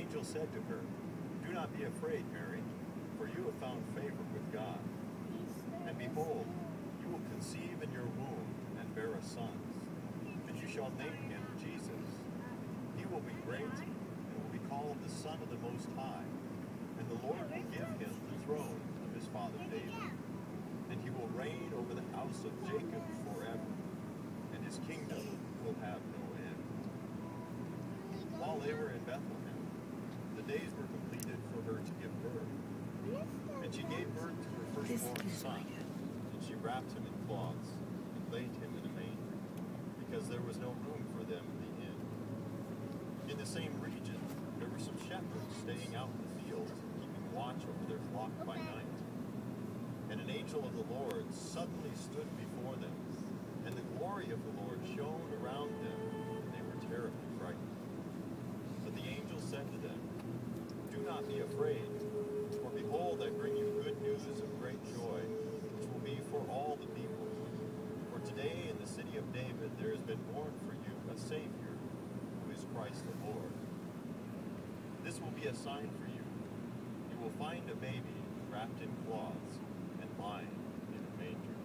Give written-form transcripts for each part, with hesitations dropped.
angel said to her, "Do not be afraid, Mary, for you have found favor with God. And behold, you will conceive in your womb and bear a son, and you shall name him Jesus. He will be great and will be called the Son of the Most High, and the Lord will give him the throne of his father David, and he will reign over the house of Jacob forever, and his kingdom will have no end." While they were in Bethlehem, the days were completed for her to give birth. And she gave birth to her firstborn son, and she wrapped him in cloths and laid him in a manger, because there was no room for them in the inn. In the same region, there were some shepherds staying out in the fields, keeping watch over their flock by night. And an angel of the Lord suddenly stood before them, and the glory of the Lord shone around them, and they were terribly frightened. But the angel said to them, "Do not be afraid, for behold, I bring you good news of great joy, which will be for all the people. For today in the city of David there has been born for you a Savior, who is Christ the Lord. This will be a sign for you. You will find a baby wrapped in cloths and lying in a manger."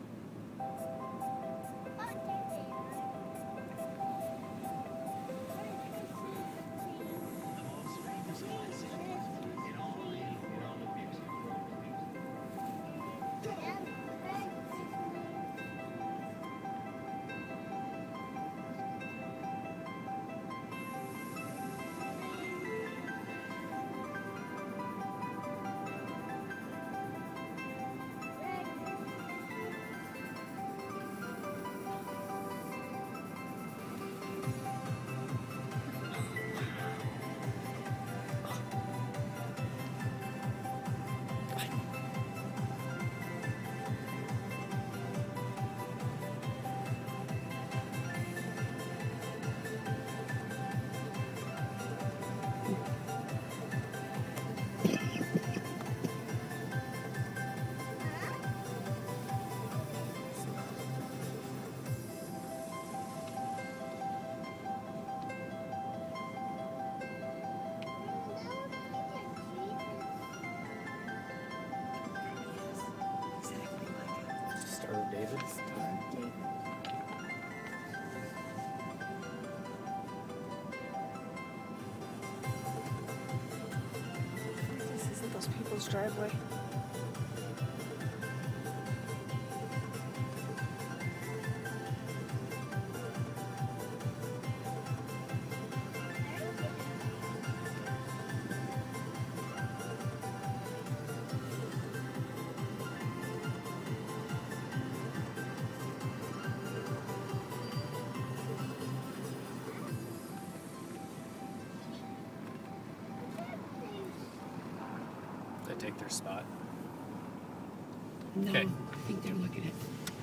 Star of David. This isn't those people's driveway. They take their spot. No, Okay. I think they're looking at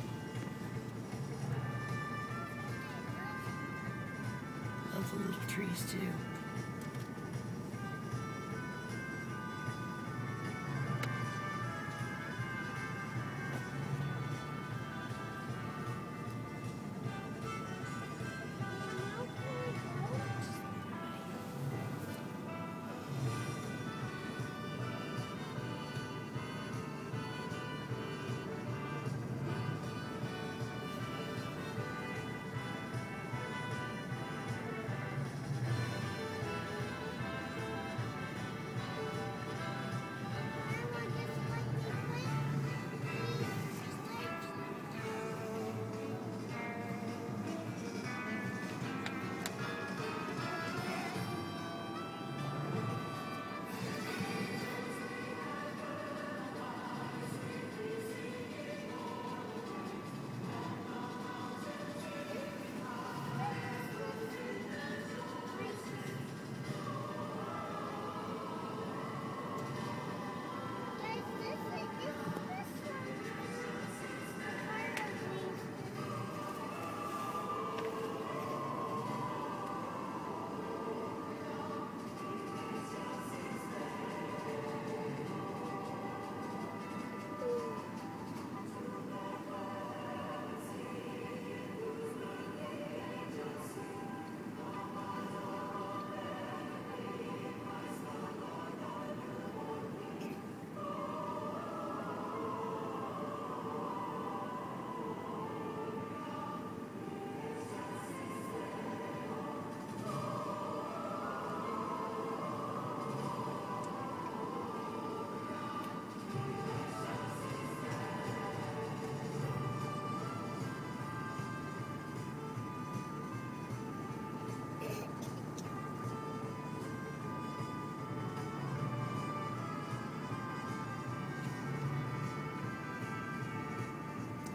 all the little trees too.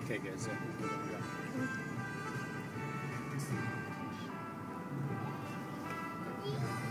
Okay, good. So we're gonna go. Mm.